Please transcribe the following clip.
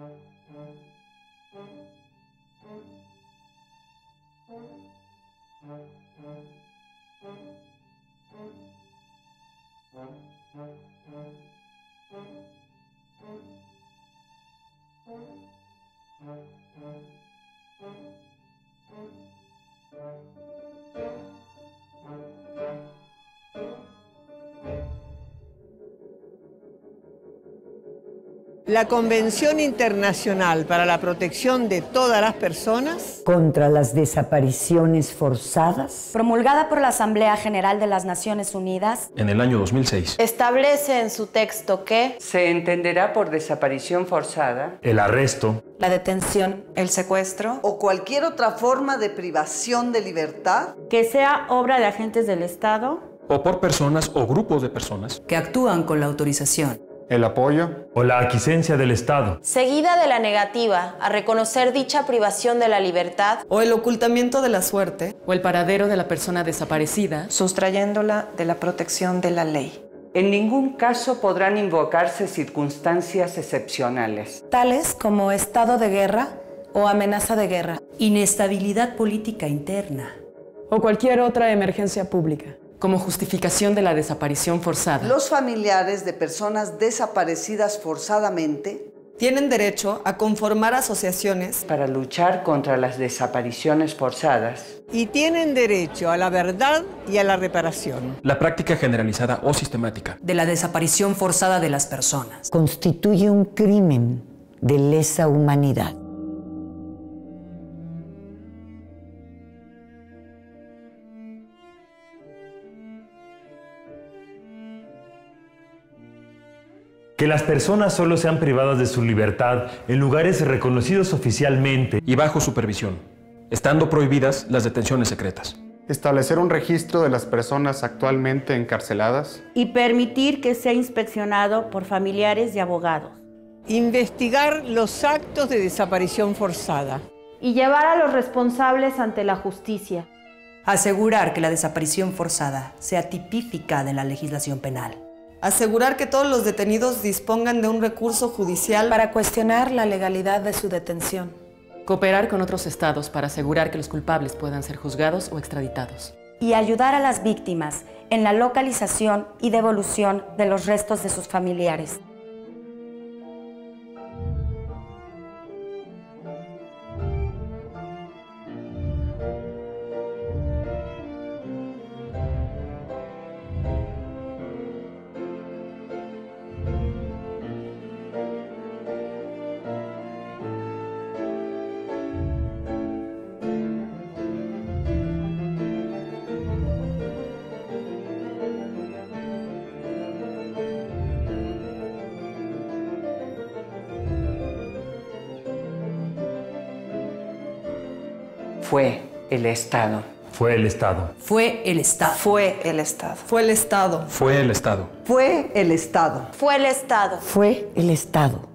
La Convención Internacional para la Protección de todas las personas contra las desapariciones forzadas, promulgada por la Asamblea General de las Naciones Unidas en el año 2006, establece en su texto que se entenderá por desaparición forzada el arresto, la detención, el secuestro o cualquier otra forma de privación de libertad que sea obra de agentes del Estado o por personas o grupos de personas que actúan con la autorización, el apoyo o la aquiescencia del Estado, seguida de la negativa a reconocer dicha privación de la libertad o el ocultamiento de la suerte o el paradero de la persona desaparecida, sustrayéndola de la protección de la ley. En ningún caso podrán invocarse circunstancias excepcionales, tales como estado de guerra o amenaza de guerra, inestabilidad política interna o cualquier otra emergencia pública, como justificación de la desaparición forzada. Los familiares de personas desaparecidas forzadamente tienen derecho a conformar asociaciones para luchar contra las desapariciones forzadas y tienen derecho a la verdad y a la reparación. La práctica generalizada o sistemática de la desaparición forzada de las personas constituye un crimen de lesa humanidad. Que las personas solo sean privadas de su libertad en lugares reconocidos oficialmente y bajo supervisión, estando prohibidas las detenciones secretas. Establecer un registro de las personas actualmente encarceladas y permitir que sea inspeccionado por familiares y abogados. Investigar los actos de desaparición forzada y llevar a los responsables ante la justicia. Asegurar que la desaparición forzada sea tipificada en la legislación penal. Asegurar que todos los detenidos dispongan de un recurso judicial para cuestionar la legalidad de su detención. Cooperar con otros estados para asegurar que los culpables puedan ser juzgados o extraditados. Y ayudar a las víctimas en la localización y devolución de los restos de sus familiares. fue el Estado. Fue el Estado. Fue el Estado. Fue el Estado. Fue el Estado. Fue el Estado. Fue el Estado. Fue el Estado. Fue el Estado.